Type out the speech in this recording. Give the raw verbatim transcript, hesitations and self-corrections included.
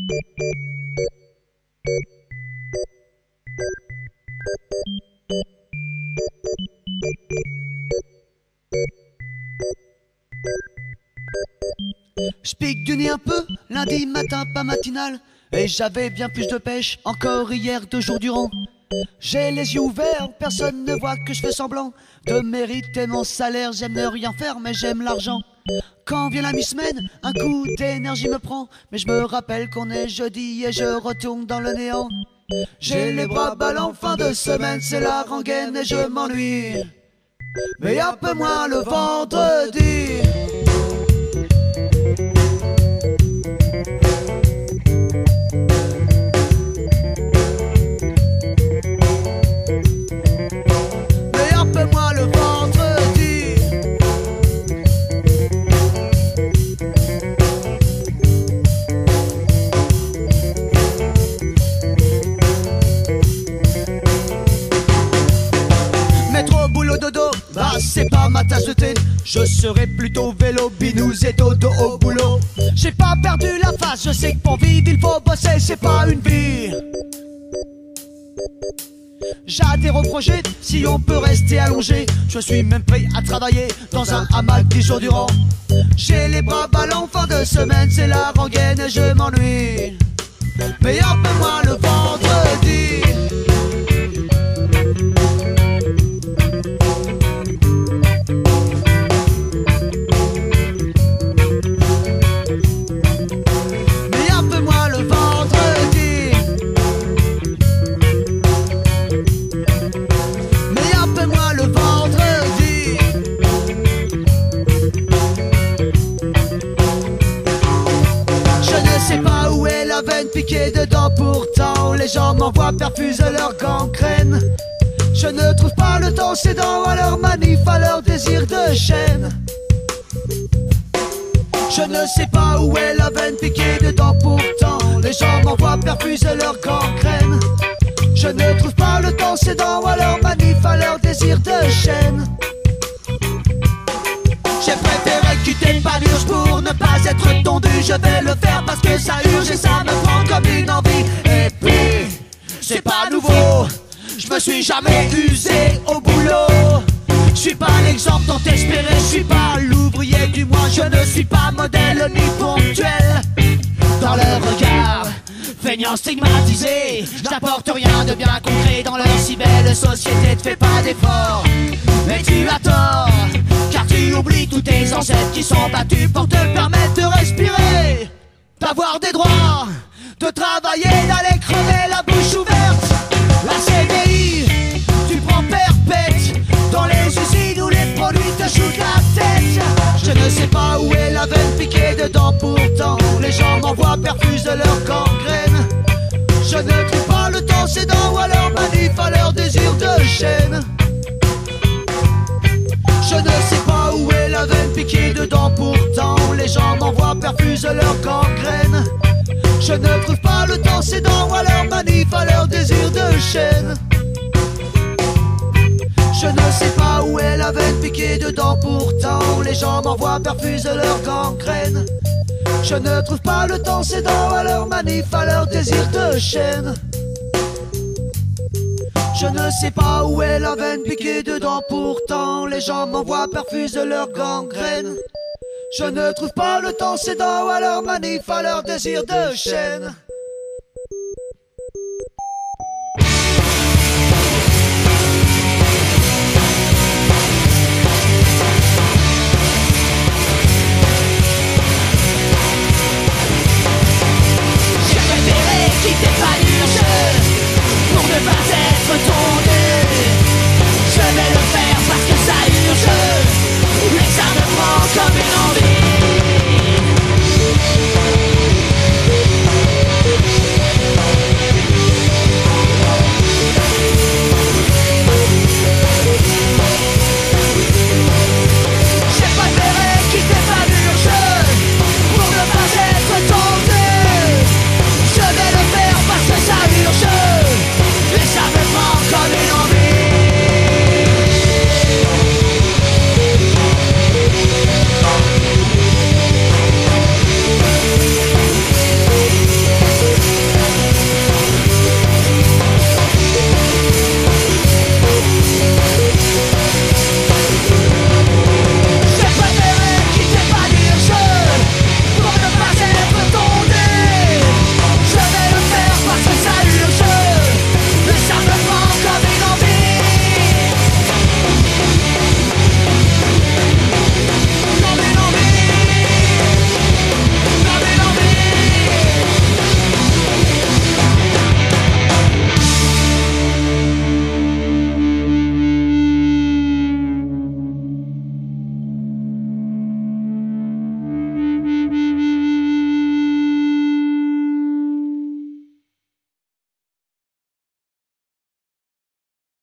J'pique du nez un peu, lundi matin pas matinal, et j'avais bien plus de pêche encore hier deux jours durant. J'ai les yeux ouverts, personne ne voit que je fais semblant de mériter mon salaire. J'aime ne rien faire mais j'aime l'argent. Quand vient la mi-semaine, un coup d'énergie me prend, mais je me rappelle qu'on est jeudi et je retourne dans le néant. J'ai les bras ballants, fin de semaine c'est la rengaine et je m'ennuie, mais un peu moins le vendredi. Bah c'est pas ma tasse de thé, je serais plutôt vélo, binous et dodo au boulot. J'ai pas perdu la face, je sais que pour vivre il faut bosser, c'est pas une vie. J'adhère au projet, si on peut rester allongé, je suis même prêt à travailler dans un hamac dix jours durant. J'ai les bras ballants, fin de semaine c'est la rengaine et je m'ennuie, mais un peu moins le vendredi. Piqué dedans, pourtant les gens m'envoient perfuser leur gangrène. Je ne trouve pas le temps cédant à leur manif, à leur désir de chaîne. Je ne sais pas où est la veine piquée dedans, pourtant les gens m'envoient perfuser leur gangrène. Je ne trouve pas le temps cédant à leur manif, à leur désir de chaîne. J'ai préféré quitter le panurge pour ne pas être tondu. Je vais le faire parce que ça urge et ça me prend comme une envie. Et puis, c'est pas nouveau, je me suis jamais usé au boulot. Je suis pas l'exemple dont espérer, je suis pas l'ouvrier, du moins je ne suis pas modèle ni ponctuel. Dans leur regard, feignant stigmatisé, je n'apporte rien de bien concret dans leur si belle société. Ne fais pas d'efforts, mais tu as tort, car tu oublies tous tes ancêtres qui sont battus pour te permettre de respirer, d'avoir des droits, de travailler, d'aller crever la bouche ouverte. La C D I, tu prends perpète dans les usines où les produits te shootent la tête. Je ne sais pas où est la veine piquée dedans, pourtant les gens m'envoient perfuser leur gangrène. Je ne trouve pas le temps cédant à leur manif, à leur désir de chaîne. Je ne sais pas où est la veine piquée dedans, pourtant les gens m'envoient perfuser leur gangrène. Je ne trouve pas le temps cédant à leur manif, à leur désir de chaîne. Je ne sais pas où est la veine piquée dedans, pourtant les gens m'envoient perfuser leur gangrène. Je ne trouve pas le temps cédant à leur manif, à leur désir de chaîne. Je ne sais pas où est la veine piquée dedans, pourtant les gens m'envoient perfuser leur gangrène. Je ne trouve pas le temps cédant à leur manif, à leur désir de chaîne.